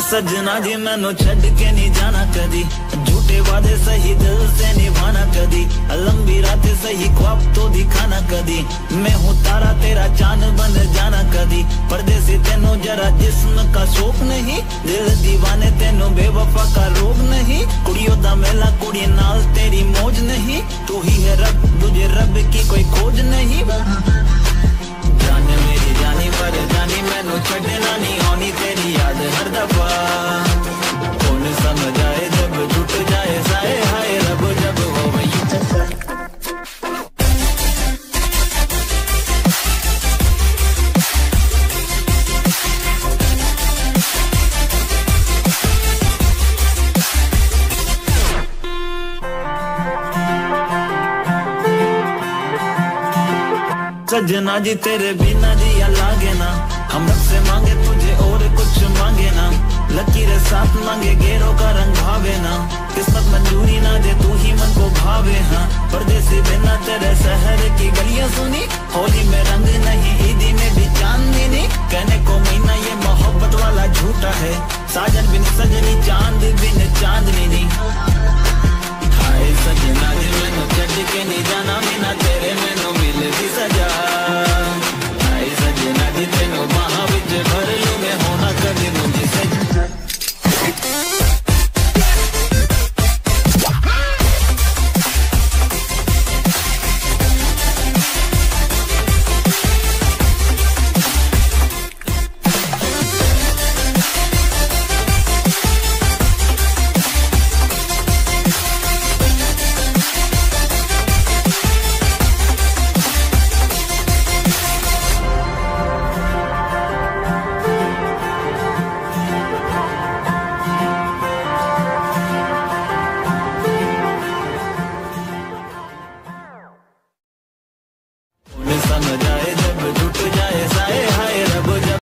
सजना जी मैनू छड़ के नहीं जाना कदी, झूठे वादे सही दिल से निभाना कदी, लंबी रातें सही ख्वाब तो दिखाना कदी, मैं हूँ तारा तेरा चांद बन जाना कदी, परदेसी तेनू जरा जिस्म का शौक नहीं, दिल दीवाने तेनू बेवफा का रोग नहीं, कुड़ियों दा मेला कुड़ी नाल तेरी मौज नहीं, तू ही है रब तुझे रब की कोई खोज नहीं। जाने मेरी जानी पर जानी मैनू छड़ना नहीं होनी तेरी याद हर दफा, कौन समझ आए जब टूट जाए साए हाय रब जब हो वही। सजना जी तेरे बिना जिया लागे ना, हम रब से मांगे तुझे और कुछ मांगे ना, लकीरें साथ मांगे गेरों का रंग भावे ना, किस्मत मंजूरी ना दे तू ही मन को भावे। हाँ परदेसी बिना तेरे शहर की गलियां सुनी, होली में रंग नहीं ईदी में भी चांदनी नहीं, कहने को महीना ये मोहब्बत वाला झूठा है, साजन बिन सजनी चांद बिन चांदनी नहीं। हाय सजना जी मैनू छड़ के नहीं जाना